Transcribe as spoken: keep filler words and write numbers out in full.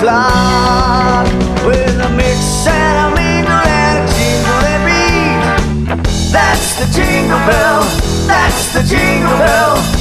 clock with a mix and a mingle and a jingle every. That's the jingle bell, that's the jingle bell.